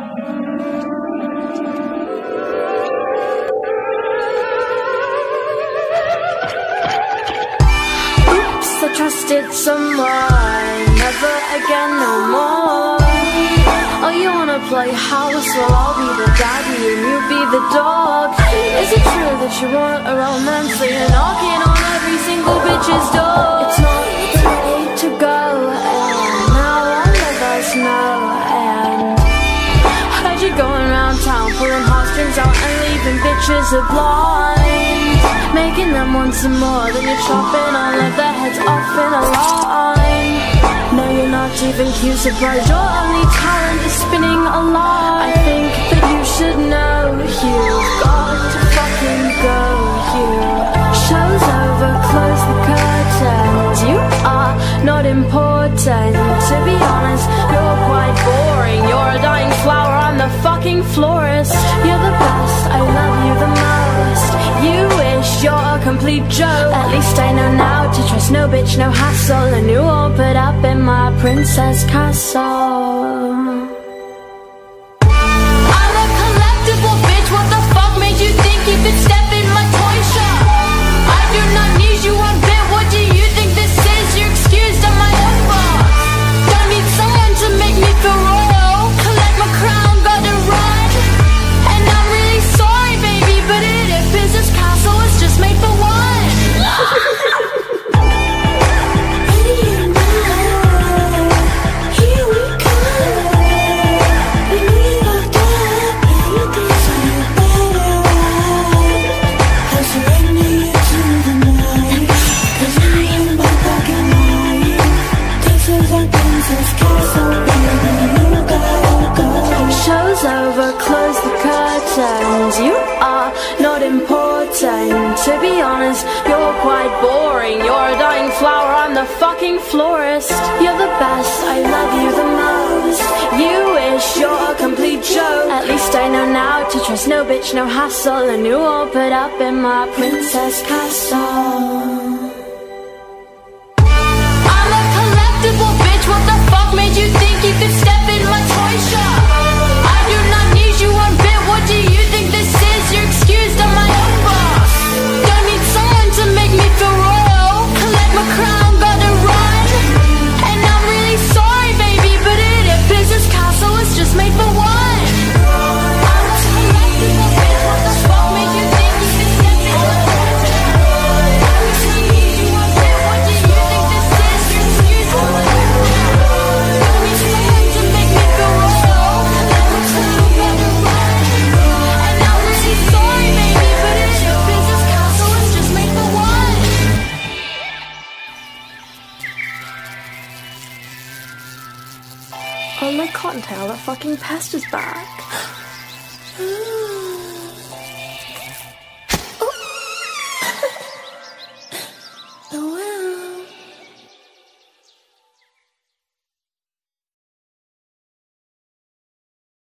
I trusted someone, never again, no more. Oh, you wanna play house? Well, I'll be the daddy and you be the dog. Is it true that you want a romance? So you're knocking on every single bitch's door. It's not the way to go, and now all of us know. And heard you going around town pulling heartstrings out and leaving bitches are blind, making them want some more, then you're chopping all of their heads off in a line. No, you're not even cute, surprised your only talent is spinning a lie. I think that you should know you've got to fucking go here. Show's over, close the curtains. You are not important. To be honest, you're quite boring. You're a dying flower, I'm the fucking florist. You're the best, I love you the most. You wish you're a complete joke. At least I know now to trust no bitch, no hassle, and you won't put up in my princess castle. I'm a collectible bitch, what the fuck made you think you could step in my toy shop? I do not need you one bit, what do you think this is? You're excused, I'm my own boss. Don't need someone to make me feel royal. Collect my crown, gotta run. And I'm really sorry baby, but it appears this castle was just made for one. Show's over, close the curtains. You are not important. To be honest, you're quite boring. You're a dying flower, I'm the fucking florist. You're the best, I love you the most. You wish you're a complete joke. At least I know now to trust no bitch, no hassle, and you won't put up in my princess castle. I'm a collectible bitch, what the fuck made you think you could step in my toy shop? I do not need you one bit, what do you think this is? You're excused, I'm my own boss. Don't need someone to make me feel royal. Collect my crown, gotta run. And I'm really sorry baby, but it appears this castle was just made for one. I'm a collectible bitch, what the fuck made you think you could step in my toy shop? I do not need you one bit, what do you think this is? You're excused, I'm my own boss. Don't need someone to make me feel royal. Collect my crown, gotta run. And I'm really sorry baby, but it appears this castle was just made for one. Oh my cottontail, that fucking pest is back.